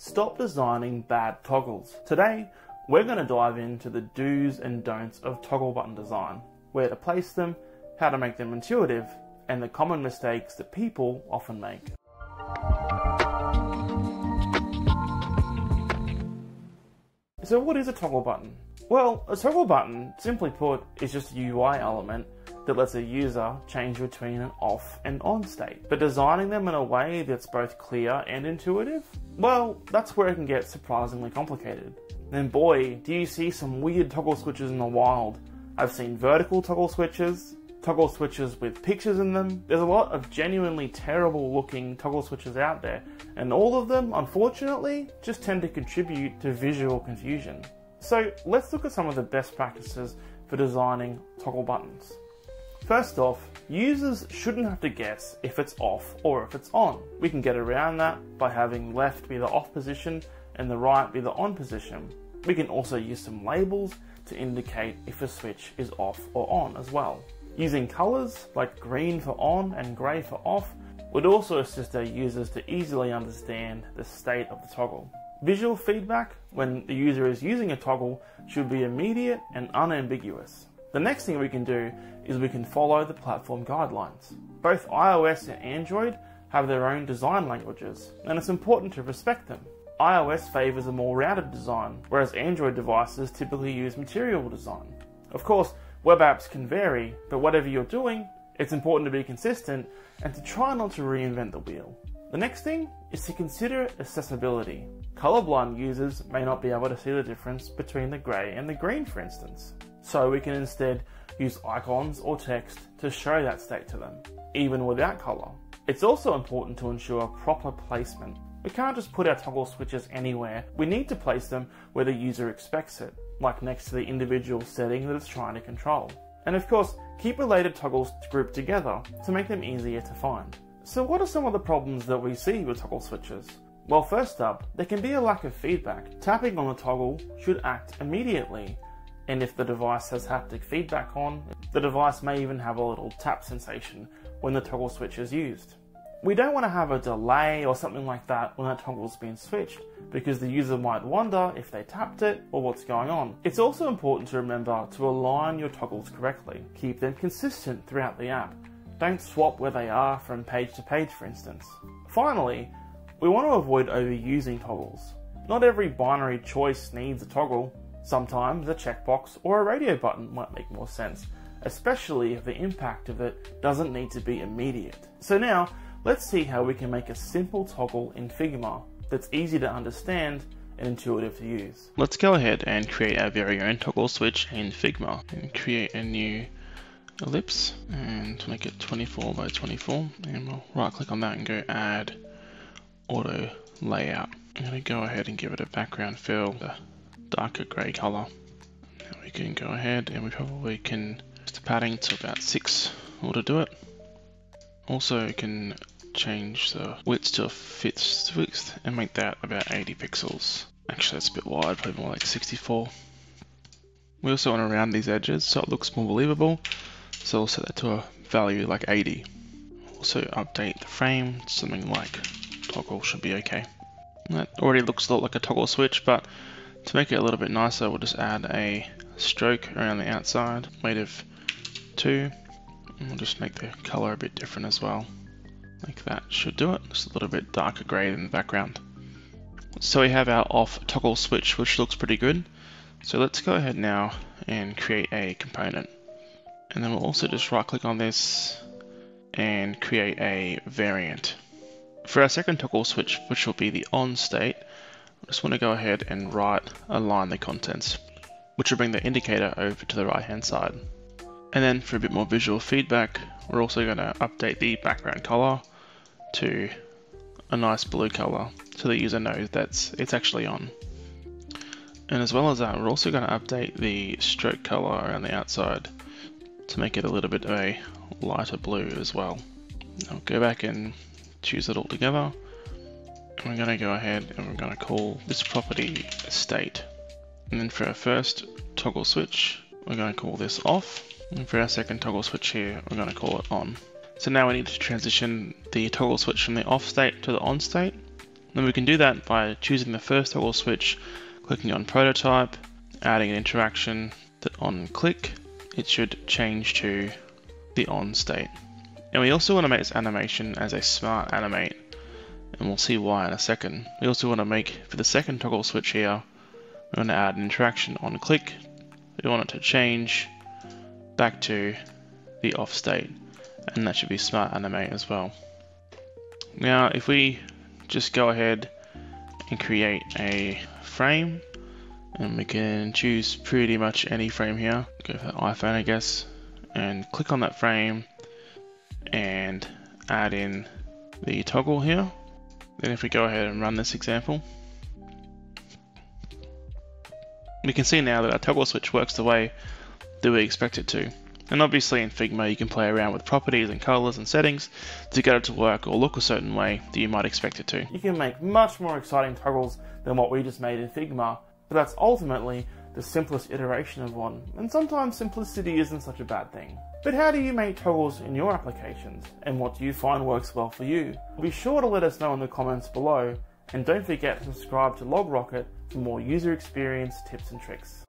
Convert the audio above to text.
stop designing bad toggles. Today, we're going to dive into the do's and don'ts of toggle button design, where to place them, how to make them intuitive, and the common mistakes that people often make. So what is a toggle button? Well, a toggle button, simply put, is just a UI element that lets a user change between an off and on state. But designing them in a way that's both clear and intuitive? Well, that's where it can get surprisingly complicated. And boy, do you see some weird toggle switches in the wild. I've seen vertical toggle switches with pictures in them. There's a lot of genuinely terrible looking toggle switches out there, and all of them, unfortunately, just tend to contribute to visual confusion. So let's look at some of the best practices for designing toggle buttons. First off, users shouldn't have to guess if it's off or if it's on. We can get around that by having left be the off position and the right be the on position. We can also use some labels to indicate if a switch is off or on as well. Using colours like green for on and grey for off would also assist our users to easily understand the state of the toggle. Visual feedback when the user is using a toggle should be immediate and unambiguous. The next thing we can do is we can follow the platform guidelines. Both iOS and Android have their own design languages, and it's important to respect them. iOS favours a more rounded design, whereas Android devices typically use material design. Of course, web apps can vary, but whatever you're doing, it's important to be consistent and to try not to reinvent the wheel. The next thing is to consider accessibility. Colorblind users may not be able to see the difference between the grey and the green, for instance. So we can instead use icons or text to show that state to them, even without colour. It's also important to ensure proper placement. We can't just put our toggle switches anywhere. We need to place them where the user expects it, like next to the individual setting that it's trying to control. And of course, keep related toggles grouped together to make them easier to find. So what are some of the problems that we see with toggle switches? Well, first up, there can be a lack of feedback. Tapping on the toggle should act immediately. And if the device has haptic feedback on, the device may even have a little tap sensation when the toggle switch is used. We don't want to have a delay or something like that when that toggle's been switched, because the user might wonder if they tapped it or what's going on. It's also important to remember to align your toggles correctly. Keep them consistent throughout the app. Don't swap where they are from page to page, for instance. Finally, we want to avoid overusing toggles. Not every binary choice needs a toggle. Sometimes a checkbox or a radio button might make more sense, especially if the impact of it doesn't need to be immediate. So now, let's see how we can make a simple toggle in Figma that's easy to understand and intuitive to use. Let's go ahead and create our very own toggle switch in Figma and create a new ellipse and make it 24 by 24, and we'll right click on that and go add auto layout. I'm going to go ahead and give it a background fill, a darker grey colour. Now we can go ahead and we probably can adjust the padding to about 6 to do it. Also can change the width to a fifth and make that about 80 pixels. Actually that's a bit wide, probably more like 64. We also want to round these edges so it looks more believable, so we'll set that to a value like 80. Also update the frame, something like toggle should be okay. That already looks a lot like a toggle switch, but to make it a little bit nicer, we'll just add a stroke around the outside, weight of 2, and we'll just make the color a bit different as well. Like that should do it, just a little bit darker grey in the background. So we have our off toggle switch, which looks pretty good. So let's go ahead now and create a component. And then we'll also just right click on this and create a variant. For our second toggle switch, which will be the on state, I just want to go ahead and align the contents, which will bring the indicator over to the right hand side. And then for a bit more visual feedback, we're also going to update the background color to a nice blue color so the user knows that it's actually on. And as well as that, we're also going to update the stroke color around the outside to make it a little bit of a lighter blue as well. I'll go back and choose it all together. And we're going to go ahead and we're going to call this property state. And then for our first toggle switch, we're going to call this off. And for our second toggle switch here, we're going to call it on. So now we need to transition the toggle switch from the off state to the on state. And we can do that by choosing the first toggle switch, clicking on prototype, adding an interaction that on click, it should change to the on state. And we also want to make this animation as a smart animate, and we'll see why in a second. We also want to make, for the second toggle switch here, we want to add an interaction on click. We want it to change back to the off state, and that should be smart animate as well. Now if we just go ahead and create a frame, and we can choose pretty much any frame here, go for iPhone I guess, and click on that frame and add in the toggle here. Then if we go ahead and run this example, we can see now that our toggle switch works the way that we expect it to. And obviously in Figma you can play around with properties and colors and settings to get it to work or look a certain way that you might expect it to. You can make much more exciting toggles than what we just made in Figma, but that's ultimately the simplest iteration of one, and sometimes simplicity isn't such a bad thing. But how do you make toggles in your applications, and what do you find works well for you? Be sure to let us know in the comments below, and don't forget to subscribe to LogRocket for more user experience tips and tricks.